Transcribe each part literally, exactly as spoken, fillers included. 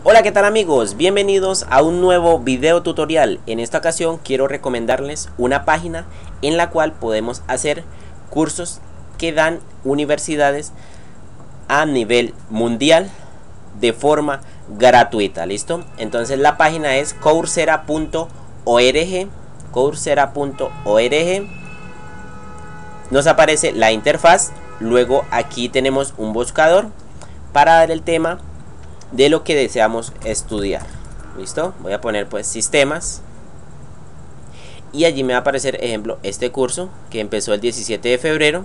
Hola, ¿qué tal amigos? Bienvenidos a un nuevo video tutorial. En esta ocasión quiero recomendarles una página en la cual podemos hacer cursos que dan universidades a nivel mundial de forma gratuita. ¿Listo? Entonces la página es coursera punto org. coursera punto org. Nos aparece la interfaz. Luego aquí tenemos un buscador para dar el tema de lo que deseamos estudiar. ¿Listo? Voy a poner pues sistemas y allí me va a aparecer, ejemplo, este curso que empezó el diecisiete de febrero.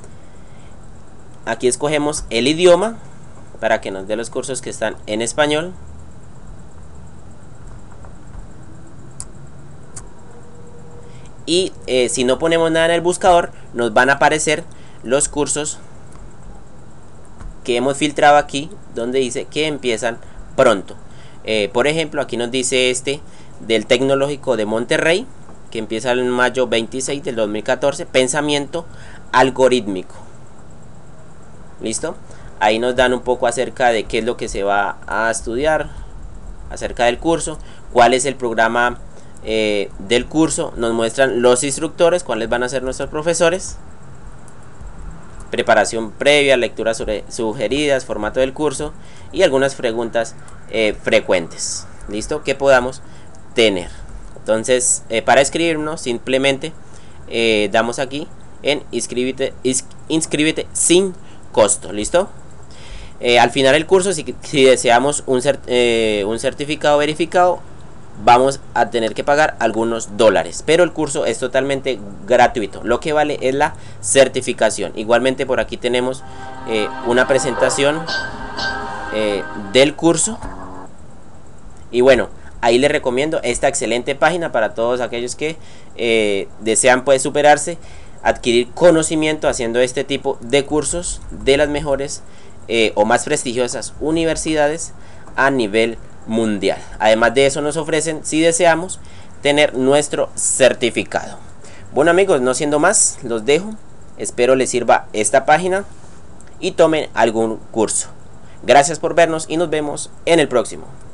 Aquí escogemos el idioma para que nos dé los cursos que están en español. Y eh, si no ponemos nada en el buscador, nos van a aparecer los cursos que hemos filtrado aquí, donde dice que empiezan pronto. Eh, por ejemplo, aquí nos dice este del Tecnológico de Monterrey, que empieza en mayo veintiséis del dos mil catorce, pensamiento algorítmico. ¿Listo? Ahí nos dan un poco acerca de qué es lo que se va a estudiar, acerca del curso, cuál es el programa eh, del curso, nos muestran los instructores, cuáles van a ser nuestros profesores, preparación previa, lecturas sugeridas, formato del curso y algunas preguntas eh, frecuentes, listo, que podamos tener. Entonces eh, para inscribirnos simplemente eh, damos aquí en inscríbete, inscríbete sin costo. Listo. Eh, al final del curso, si, si deseamos un, cert, eh, un certificado verificado, vamos a tener que pagar algunos dólares, pero el curso es totalmente gratuito. Lo que vale es la certificación. Igualmente por aquí tenemos eh, una presentación eh, del curso. Y bueno, ahí les recomiendo esta excelente página para todos aquellos que eh, desean pues superarse, adquirir conocimiento haciendo este tipo de cursos de las mejores eh, o más prestigiosas universidades a nivel mundial. Además de eso nos ofrecen, si deseamos, tener nuestro certificado. Bueno amigos, no siendo más, los dejo. Espero les sirva esta página y tomen algún curso. Gracias por vernos y nos vemos en el próximo.